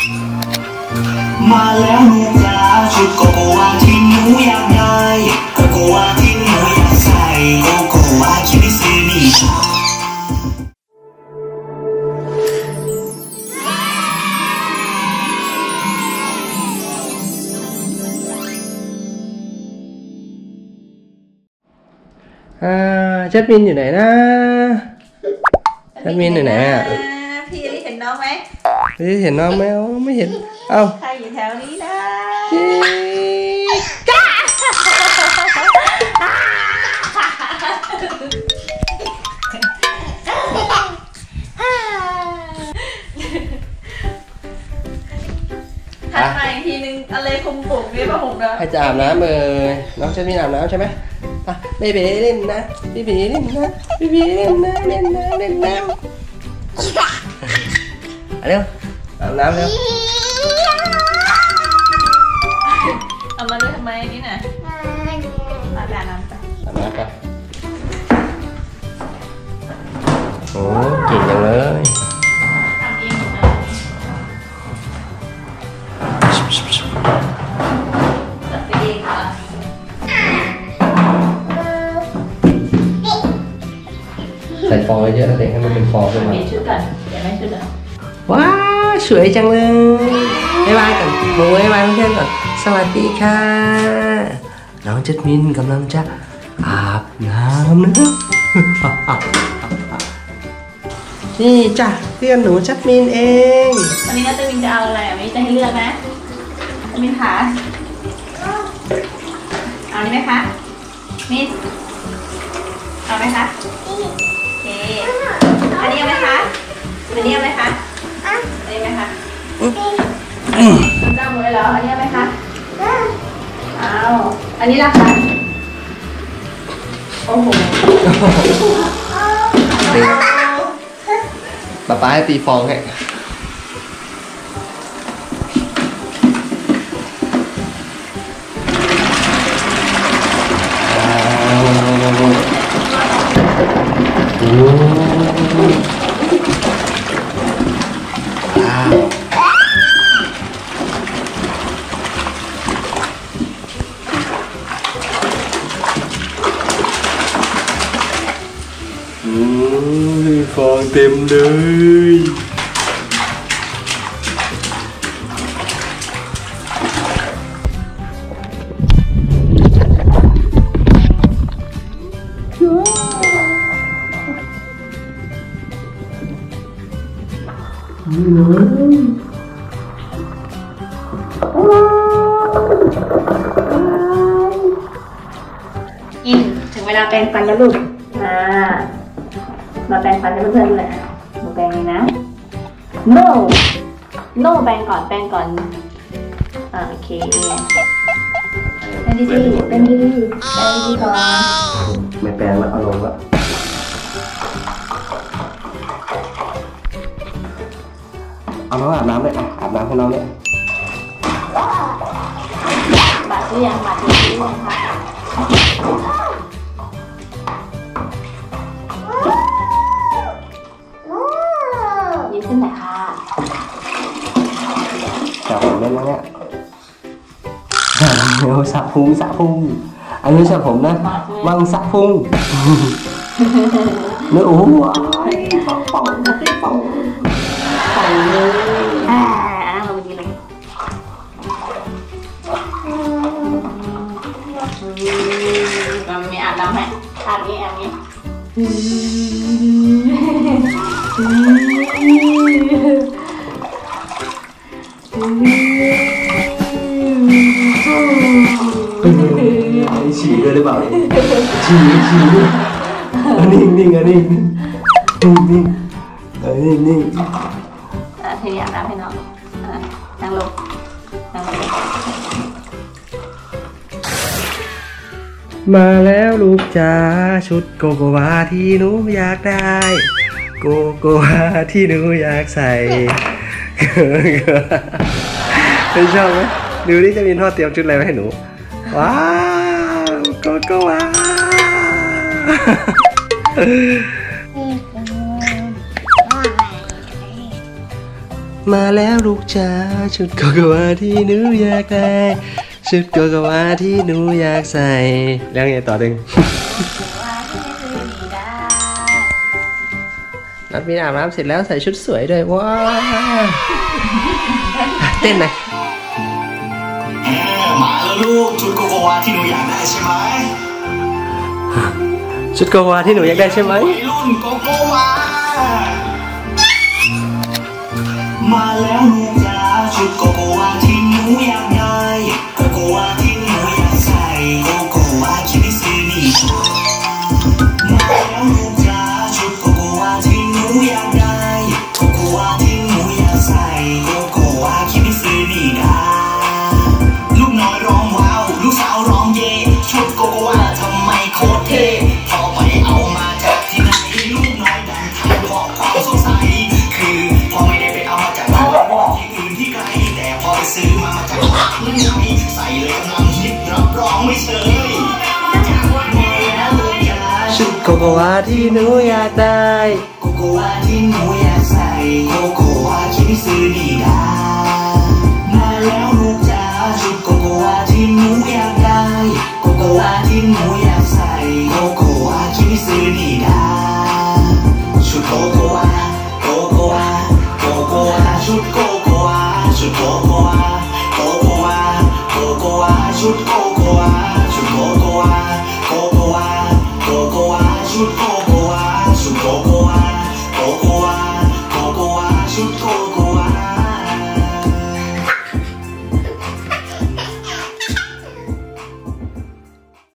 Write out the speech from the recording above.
มาแล้วลูกจ๋าชุดโกโกวาที่หนูอยากได้โกโกวาที่หนูอยากใส่โกโกวาคิมิซึนิชอบจัดมินอยู่ไหนนะจัดมินอยู่ไหนอ่ะพี่ได้เห็นน้องไหมพี่เห็นน้องไหมไม่เห็นเอ้าใครอยู่แถวนี้นะหันมาอีกทีนึงอะไรคุมปุ่มนี่ป่ะผมนะให้จะอาบน้ำเลยน้องจัดมินอาบน้ำใช่ไหมอ่ะเบบีเล่นนะเบบีเล่นนะเบบีเล่นนะเล่นนะเล่นน้ำเร็วอาบน้ำเร็วเอามาด้วยทำไมนี่น่ะอาบน้ำไปอาบน้ำไปโอ้เก่งจังเลยทำเองนะตัดเองค่ะใส่ฟองเยอะๆเด็กให้มันเป็นฟองขึ้นมาเปลี่ยนชุดก่อนเดี๋ยวแม่ชุดก่อนว้าสวยจังเลยบ๊ายบายก่อนหมูบ๊ายบายเพื่อนๆก่อนสวัสดีค่ะน้องจัดมินกำลังจะอาบน้ำนะนี่จ้ะเพื่อนหนูจัดมินเองวันนี้น้าจะมินจะเอาอะไรวันนี้จะให้เลือกนะจะมินขาเอานี่ไหมคะมินเอาไหมคะโอเคอันนี้เอาไหมคะอันนี้เอาไหมคะอันนี้ไหมคะจำหมดเลยเหรออันนี้เอาไหมคะเอาอันนี้ล่ะคะโอ้โหป๊าให้ตีฟองให้ฟองเต็มเลยอินถึงเวลาแปรงฟันแล้วลูกมาแปรงฟันให้เพื่อนๆดูหน่อยมาแปรงเลยนะ no แปรงก่อนโอเคแปรงดีๆแปรงดีๆก่อนไม่แปรงแล้วเอาลงแล้วเอาน้องอาบน้ำเลยอาบน้ำให้น้องเลยบาดหรือยังค่ะยืนขึ้นหน่อยค่ะจับผมเล่นแล้วเนี่ยเดี๋ยวสระพุงอันนี้สระผมนะวางสระพุงเนื้อโอ้ยป่องเลยลงดีเลยมันมีอาบน้ำไหมอาบนี้ฉี่ด้วยหรือเปล่าฉี่นิ่งทีนี้อาบน้ำให้น้องนั่งลงมาแล้วลูกจ๋าชุดโกโกวาที่หนูอยากได้โกโกวาที่หนูอยากใส่เป็นชอบไหมดูนี่จะมีทอดเตรียมชุดอะไรไว้ให้หนูว้าวโกโกวามาแล้วลูกจ๋าชุดโกโกวาที่หนูอยากได้ชุดโกโกวาที่หนูอยากใส่แล้วไงต่อดึงนัดมีอาบน้ำเสร็จแล้วใส่ชุดสวยด้วยว้าวเต้นหน่อยมาแล้วลูกชุดโกโกวาที่หนูอยากได้ใช่ไหมชุดโกโกวาที่หนูอยากได้ใช่ไหมรุ่นโกโกวามาแล้วลูกจ๋าชุดโกโกวาที่หนูอยากได้โกโกวาที่หนูอยากใส่โกโกวาคิมิซึนี่มาแล้วลูกจ๋าชุดโกโกวาที่หนูอยากได้โกโกวาที่หนูอยากใส่โกโกวาคิมิซึนี่ดาลูกน้อยร้องว้าวลูกสาวร้องเย่ชุดโกโกวาทำไมโคตรเท่พอไปเอามาจากที่ไหนลูกน้อยดังทายบอกความสงสัยคือพอไม่ได้ไปเอามาจากที่อื่นที่ไกลแต่พอไปซื้อมาจากเมืองไทยใส่เลยกำลังฮิตรับรองไม่เชยชุดโกโกวาที่หนูอยากได้โกโกวาที่หนูอยากใส่โกโกวาคิมิซึนี่